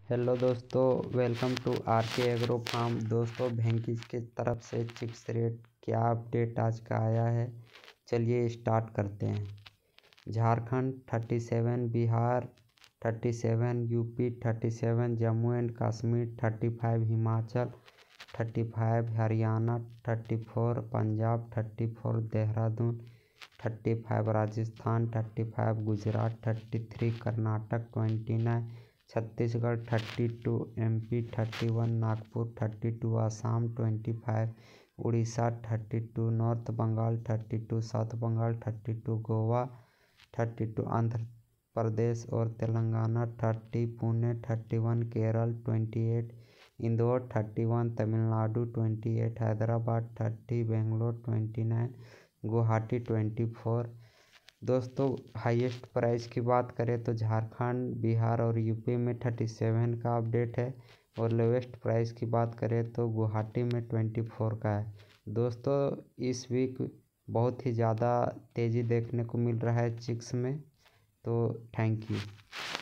Hello दोस्तों, welcome to R K agro farm. दोस्तों, भेंकीज की तरफ से चिक्स रेट क्या अपडेट आज का आया है, चलिए स्टार्ट करते हैं। Jharkhand 37, Bihar 37, UP 37, Jammu and Kashmir 35, Himachal 35, Haryana 34, Punjab 34, Dehradun 35, Rajasthan 35, Gujarat 33, Karnataka 29, Chhattisgarh 32, MP 31, Nagpur 32, Assam 25, Orissa 32, north Bengal 32, south Bengal 32, Goa 32, Andhra Pradesh और तेलंगाना 30, पुणे 31, केरल 28, इंदौर 31, तमिलनाडु 28, हैदराबाद 30, बेंगलोर 29, गुवाहाटी 24। दोस्तों, हाईएस्ट प्राइस की बात करें तो झारखंड, बिहार और यूपी में 37 का अपडेट है और लोवेस्ट प्राइस की बात करें तो गुवाहाटी में 24 का है। दोस्तों, इस वीक बहुत ही ज़्यादा तेज़ी देखने को मिल रहा है चिक्स में, तो थैंक यू।